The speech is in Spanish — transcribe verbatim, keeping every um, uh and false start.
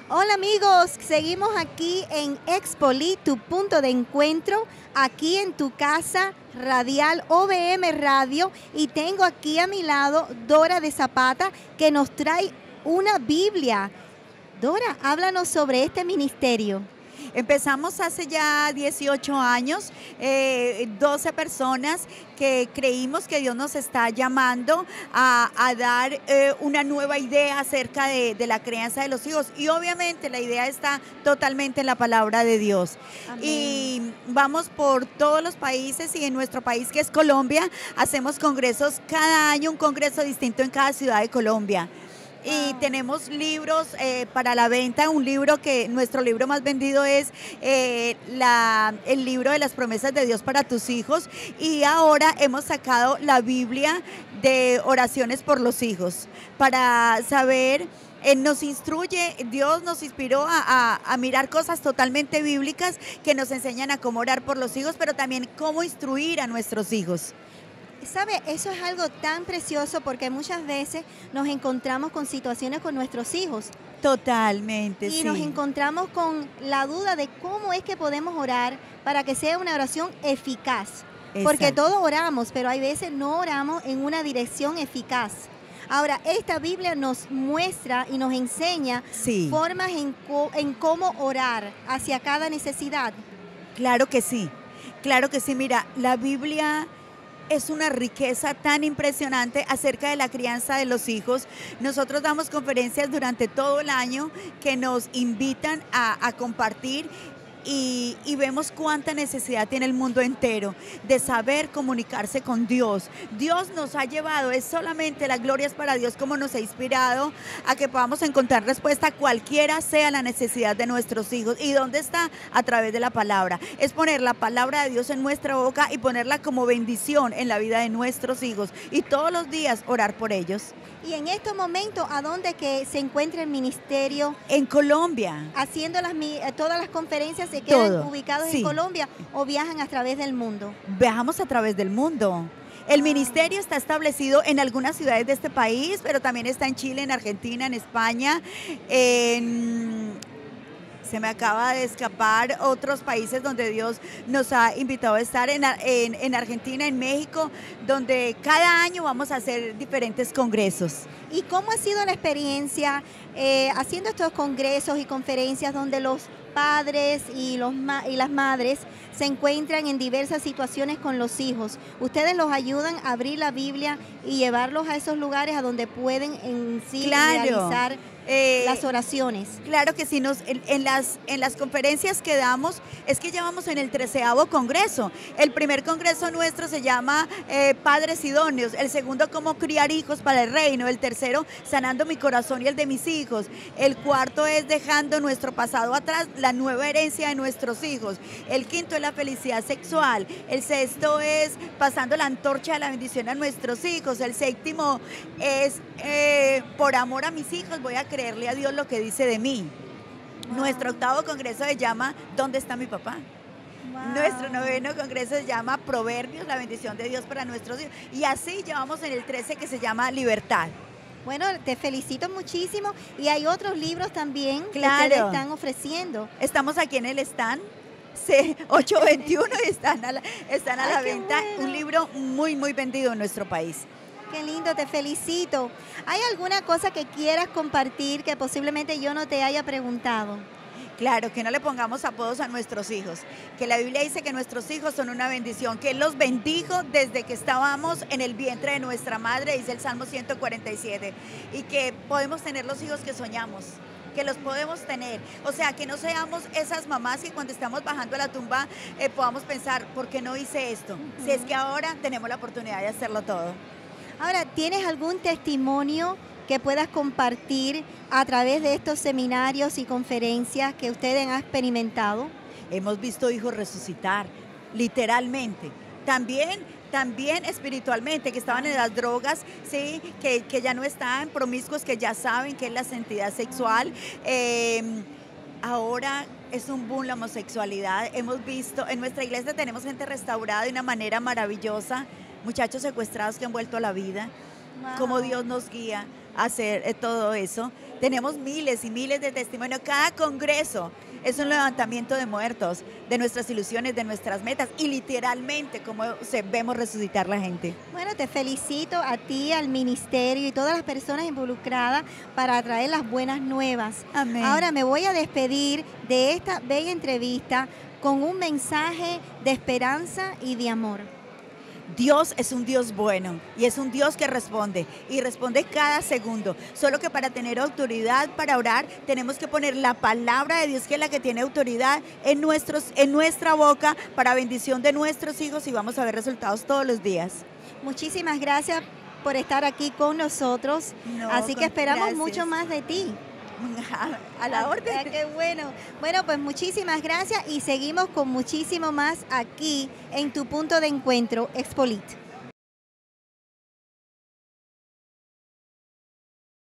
Hola amigos, seguimos aquí en Expoli, tu punto de encuentro, aquí en tu casa radial O V M Radio, y tengo aquí a mi lado Dora de Zapata, que nos trae una Biblia. Dora, háblanos sobre este ministerio. Empezamos hace ya dieciocho años, eh, doce personas que creímos que Dios nos está llamando a, a dar eh, una nueva idea acerca de, de la crianza de los hijos. Y obviamente la idea está totalmente en la palabra de Dios. Amén. Y vamos por todos los países, y en nuestro país, que es Colombia, hacemos congresos cada año, un congreso distinto en cada ciudad de Colombia. Y Wow. tenemos libros eh, para la venta. Un libro que nuestro libro más vendido es eh, la, el libro de las promesas de Dios para tus hijos, y ahora hemos sacado la Biblia de oraciones por los hijos para saber. Eh, nos instruye, Dios nos inspiró a, a, a mirar cosas totalmente bíblicas que nos enseñan a cómo orar por los hijos, pero también cómo instruir a nuestros hijos. ¿Sabe? Eso es algo tan precioso porque muchas veces nos encontramos con situaciones con nuestros hijos. Totalmente, Y sí. nos encontramos con la duda de cómo es que podemos orar para que sea una oración eficaz. Porque Exacto. todos oramos, pero hay veces no oramos en una dirección eficaz. Ahora, esta Biblia nos muestra y nos enseña Sí. formas en, co- en cómo orar hacia cada necesidad. Claro que sí, claro que sí. Mira, la Biblia es una riqueza tan impresionante acerca de la crianza de los hijos. Nosotros damos conferencias durante todo el año que nos invitan a, a compartir. Y, y vemos cuánta necesidad tiene el mundo entero de saber comunicarse con Dios. Dios nos ha llevado, es solamente la gloria es para Dios, como nos ha inspirado a que podamos encontrar respuesta cualquiera sea la necesidad de nuestros hijos. ¿Y dónde está? A través de la palabra. Es poner la palabra de Dios en nuestra boca y ponerla como bendición en la vida de nuestros hijos, y todos los días orar por ellos. Y en estos momentos, ¿a dónde que se encuentra el ministerio? En Colombia. Haciendo las, mi- eh, todas las conferencias se quedan Todo, ubicados sí. en Colombia o viajan a través del mundo. Viajamos a través del mundo. El ministerio está establecido en algunas ciudades de este país, pero también está en Chile, en Argentina, en España, en... se me acaba de escapar otros países donde Dios nos ha invitado a estar, en, en, en Argentina, en México, donde cada año vamos a hacer diferentes congresos. ¿Y cómo ha sido la experiencia eh, haciendo estos congresos y conferencias donde los padres y, los ma- y las madres se encuentran en diversas situaciones con los hijos? ¿Ustedes los ayudan a abrir la Biblia y llevarlos a esos lugares a donde pueden en sí Claro. realizar Eh, las oraciones? Claro que sí, nos, en, en, las, en las conferencias que damos, es que ya vamos en el treceavo congreso. El primer congreso nuestro se llama eh, Padres Idóneos, el segundo, Cómo criar hijos para el reino, el tercero, Sanando mi corazón y el de mis hijos, el cuarto es Dejando nuestro pasado atrás, la nueva herencia de nuestros hijos, el quinto es La felicidad sexual, el sexto es Pasando la antorcha de la bendición a nuestros hijos, el séptimo es eh, Por amor a mis hijos voy a creerle a Dios lo que dice de mí. Wow. Nuestro octavo congreso se llama ¿Dónde está mi papá? Wow. Nuestro noveno congreso se llama Proverbios, la bendición de Dios para nuestros hijos. Y así llevamos en el trece, que se llama Libertad. Bueno, te felicito muchísimo. Y hay otros libros también que Claro. ustedes están ofreciendo. Estamos aquí en el stand C ochocientos veintiuno y están a la, están a Ay, la qué venta. bueno. Un libro muy, muy vendido en nuestro país. Qué lindo, te felicito. ¿Hay alguna cosa que quieras compartir que posiblemente yo no te haya preguntado? Claro, que no le pongamos apodos a nuestros hijos, que la Biblia dice que nuestros hijos son una bendición, que Él los bendijo desde que estábamos en el vientre de nuestra madre, dice el Salmo ciento cuarenta y siete, y que podemos tener los hijos que soñamos, que los podemos tener. O sea, que no seamos esas mamás que cuando estamos bajando a la tumba eh, podamos pensar, ¿por qué no hice esto? Uh-huh. Si es que ahora tenemos la oportunidad de hacerlo todo. Ahora, ¿tienes algún testimonio que puedas compartir a través de estos seminarios y conferencias que ustedes han experimentado? Hemos visto hijos resucitar, literalmente. También, también espiritualmente, que estaban en las drogas, sí, que, que ya no están, promiscuos, que ya saben qué es la santidad sexual. Eh, ahora es un boom la homosexualidad. Hemos visto, en nuestra iglesia tenemos gente restaurada de una manera maravillosa, muchachos secuestrados que han vuelto a la vida, Wow. cómo Dios nos guía hacer eh, todo eso. Tenemos miles y miles de testimonios. Cada congreso es un levantamiento de muertos, de nuestras ilusiones, de nuestras metas y literalmente como se, vemos resucitar la gente. Bueno, te felicito a ti, al ministerio y todas las personas involucradas para traer las buenas nuevas. Amén. Ahora me voy a despedir de esta bella entrevista con un mensaje de esperanza y de amor. Dios es un Dios bueno y es un Dios que responde y responde cada segundo. Solo que para tener autoridad para orar tenemos que poner la palabra de Dios, que es la que tiene autoridad, en, nuestros, en nuestra boca para bendición de nuestros hijos y vamos a ver resultados todos los días. Muchísimas gracias por estar aquí con nosotros. No, Así que esperamos gracias. mucho más de ti. A la Ah, orden. qué bueno. Bueno, pues muchísimas gracias y seguimos con muchísimo más aquí en tu punto de encuentro, Expolit.